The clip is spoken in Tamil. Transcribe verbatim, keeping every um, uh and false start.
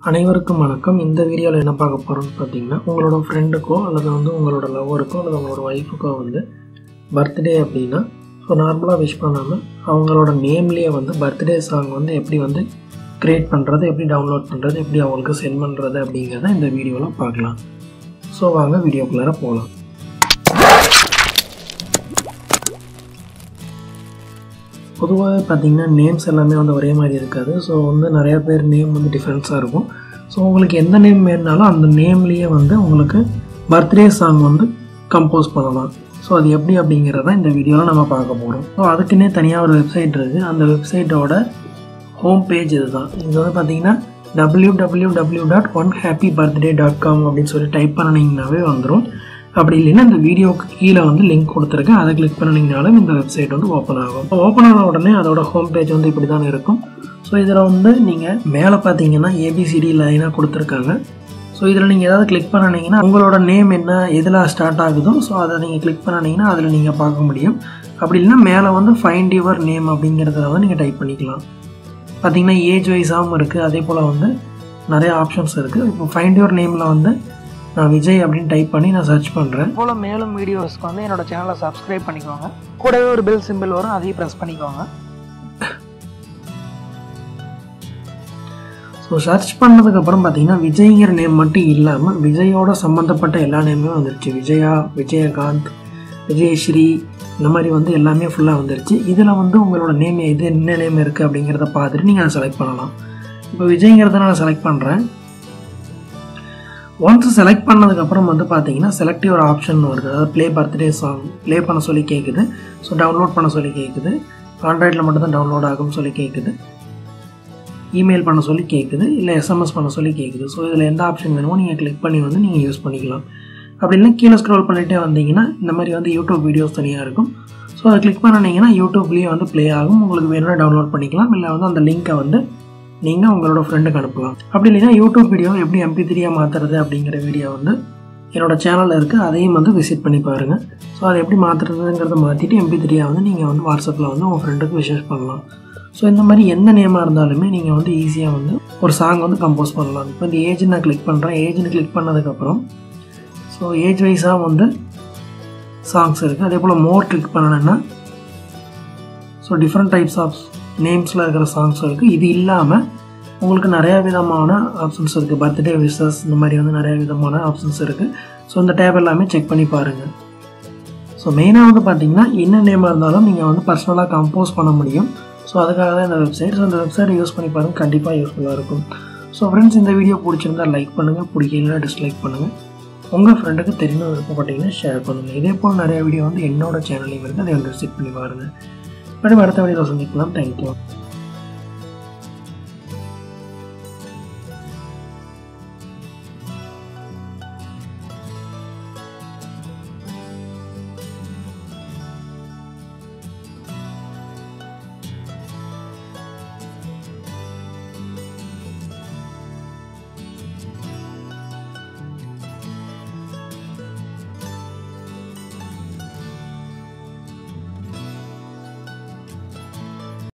அனைவருக்கும் வணக்கம். இந்த வீடியோவில் என்ன பார்க்க போகிறோம்னு பார்த்தீங்கன்னா, உங்களோட ஃப்ரெண்டுக்கோ அல்லது வந்து உங்களோட லவ்வருக்கோ அல்லது உங்களோட ஒய்ஃபுக்கோ வந்து பர்த்டே அப்படின்னா, ஸோ நார்மலாக விஷ் பண்ணாமல் அவங்களோட நேம்லேயே வந்து பர்த்டே சாங் வந்து எப்படி வந்து க்ரியேட் பண்ணுறது, எப்படி டவுன்லோட் பண்ணுறது, எப்படி அவங்களுக்கு சென்ட் பண்ணுறது அப்படிங்கிறத இந்த வீடியோவில் பார்க்கலாம். ஸோ வாங்க வீடியோக்குள்ளார போகலாம். பொதுவாக பார்த்திங்கன்னா நேம்ஸ் எல்லாமே வந்து ஒரே மாதிரி இருக்காது. ஸோ வந்து நிறையா பேர் நேம் வந்து டிஃப்ரென்ஸாக இருக்கும். ஸோ உங்களுக்கு எந்த நேம் வேணுனாலும் அந்த நேம்லேயே வந்து உங்களுக்கு பர்த்டே சாங் வந்து கம்போஸ் பண்ணலாம். ஸோ அது எப்படி அப்படிங்கிறத இந்த வீடியோவில் நம்ம பார்க்க போகிறோம். ஸோ அதுக்குன்னே தனியாக ஒரு வெப்சைட் இருக்குது. அந்த வெப்சைட்டோட ஹோம் பேஜ் இது தான். இது வந்து பார்த்திங்கன்னா W W W dot one happy birthday dot com அப்படின்னு சொல்லி டைப் பண்ணிங்கனாவே வந்துடும். அப்படி இல்லைன்னா இந்த வீடியோவுக்கு கீழே வந்து லிங்க் கொடுத்துருக்கேன், அதை கிளிக் பண்ணிங்கனாலும் இந்த வெப்சைட் வந்து ஓப்பன் ஆகும். ஓப்பன் ஆன உடனே அதோட ஹோம் பேஜ் வந்து இப்படி தான் இருக்கும். ஸோ இதில் வந்து நீங்கள் மேலே பார்த்தீங்கன்னா ஏபிசிடி லைனாக கொடுத்துருக்காங்க. ஸோ இதில் நீங்கள் ஏதாவது கிளிக் பண்ணிங்கன்னா உங்களோட நேம் என்ன எதில் ஸ்டார்ட் ஆகுதோ ஸோ அதை நீங்கள் கிளிக் பண்ணிங்கன்னா அதில் நீங்கள் பார்க்க முடியும். அப்படி இல்லைன்னா மேலே வந்து ஃபைண்ட் யுவர் நேம் அப்படிங்கிறத வந்து நீங்கள் டைப் பண்ணிக்கலாம். பார்த்தீங்கன்னா ஏஜ் வைஸாகவும் இருக்குது, அதே போல் வந்து நிறைய ஆப்ஷன்ஸ் இருக்குது. இப்போ ஃபைண்ட் யுவர் நேமில் வந்து நான் விஜய் அப்படின்னு டைப் பண்ணி நான் சர்ச் பண்ணுறேன். போல் மேலும் வீடியோஸ்க்கு வந்து என்னோடய சேனலை சப்ஸ்கிரைப் பண்ணிக்கோங்க. கூடவே ஒரு பெல் சிம்பிள் வரும், அதையும் ப்ரெஸ் பண்ணிக்கோங்க. ஸோ சர்ச் பண்ணதுக்கப்புறம் பார்த்தீங்கன்னா விஜய்ங்கிற நேம் மட்டும் இல்லாமல் விஜயோட சம்மந்தப்பட்ட எல்லா நேமுமே வந்துருச்சு. விஜயா, விஜயகாந்த், விஜயஸ்ரீ, இந்த மாதிரி வந்து எல்லாமே ஃபுல்லாக வந்துருச்சு. இதில் வந்து உங்களோட நேம் எது என்ன நேம் இருக்குது அப்படிங்கிறத பார்த்துட்டு நீங்கள் அதை செலக்ட் பண்ணலாம். இப்போ விஜய்ங்கிறத நான் செலக்ட் பண்ணுறேன். ஒன்ஸ் செலக்ட் பண்ணதுக்கப்புறம் வந்து பார்த்தீங்கன்னா செலக்டிவ் ஒரு ஆப்ஷன் வருது. அதாவது ப்ளே பர்த்டே சாங் ப்ளே பண்ண சொல்லி கேட்குது. ஸோ டவுன்லோட் பண்ண சொல்லி கேட்குது. ஆண்ட்ராய்டில் மட்டும் தான் டவுன்லோட் ஆகும்னு சொல்லி கேட்குது. இமெயில் பண்ண சொல்லி கேட்குது, இல்லை எஸ்எம்எஸ் பண்ண சொல்லி கேட்குது. ஸோ இதில் எந்த ஆப்ஷன் வேணுமோ நீங்கள் கிளிக் பண்ணி வந்து நீங்கள் யூஸ் பண்ணிக்கலாம். அப்படி இல்லை கீழே ஸ்க்ரோல் பண்ணிகிட்டே வந்தீங்கன்னா இந்த மாதிரி வந்து யூடியூப் வீடியோஸ் தனியாக இருக்கும். ஸோ அதை கிளிக் பண்ணிங்கன்னா யூடியூப்லேயே வந்து ப்ளே ஆகும். உங்களுக்கு வேணும்னா டவுன்லோட் பண்ணிக்கலாம், இல்லை வந்து அந்த லிங்க்கை வந்து நீங்கள் உங்களோட ஃப்ரெண்டுக்கு அனுப்பலாம். அப்படி இல்லைன்னா யூடியூப் வீடியோ எப்படி எம்பி த்ரீயாக மாற்றுறது அப்படிங்கிற வீடியோ வந்து என்னோடய சேனலில் இருக்குது, அதையும் வந்து விசிட் பண்ணி பாருங்கள். ஸோ அதை எப்படி மாற்றுறதுங்கிறத மாற்றிட்டு எம்பி த்ரீயாக வந்து நீங்கள் வந்து வாட்ஸ்அப்பில் வந்து உங்கள் ஃப்ரெண்டுக்கு விஷஸ் பண்ணலாம். ஸோ இந்த மாதிரி எந்த நேமாக இருந்தாலுமே நீங்கள் வந்து ஈஸியாக வந்து ஒரு சாங் வந்து கம்போஸ் பண்ணலாம். இப்போ இந்த ஏஜ் நான் கிளிக் பண்ணுறேன். ஏஜ்னு கிளிக் பண்ணதுக்கப்புறம் ஸோ ஏஜ் வைஸாக வந்து சாங்ஸ் இருக்குது. அதே போல் மோர் கிளிக் பண்ணணுன்னா ஸோ டிஃப்ரெண்ட் டைப்ஸ் ஆஃப் நேம்ஸில் இருக்கிற சாங்ஸ் இருக்குது. இது இல்லாமல் உங்களுக்கு நிறையா விதமான ஆப்ஷன்ஸ் இருக்குது. பர்த்டே விஷஸ் இந்த மாதிரி வந்து நிறையா விதமான ஆப்ஷன்ஸ் இருக்குது. ஸோ இந்த டேப் எல்லாமே செக் பண்ணி பாருங்கள். ஸோ மெயினாக வந்து பார்த்திங்கன்னா என்ன நேமாக இருந்தாலும் நீங்கள் வந்து பர்சனலாக கம்போஸ் பண்ண முடியும். ஸோ அதுக்காக தான் இந்த வெப்சைட். ஸோ இந்த வெப்சைட்டை யூஸ் பண்ணி பாருங்கள், கண்டிப்பாக யூஸ்ஃபுல்லாக இருக்கும். ஸோ ஃப்ரெண்ட்ஸ், இந்த வீடியோ பிடிச்சிருந்தால் லைக் பண்ணுங்கள், பிடிக்கலன்னா டிஸ்லைக் பண்ணுங்கள். உங்கள் ஃப்ரெண்டுக்கு தெரியணும் விருப்பப்பட்டீங்கன்னா ஷேர் பண்ணுங்கள். இதே போல் நிறைய வீடியோ வந்து என்னோட சேனல்லையும் இருக்குது, அதை வந்து விசிட் பண்ணி பாருங்கள். மேடம் அடுத்த வீடியோவில் சந்திக்கலாம். தேங்க்யூ.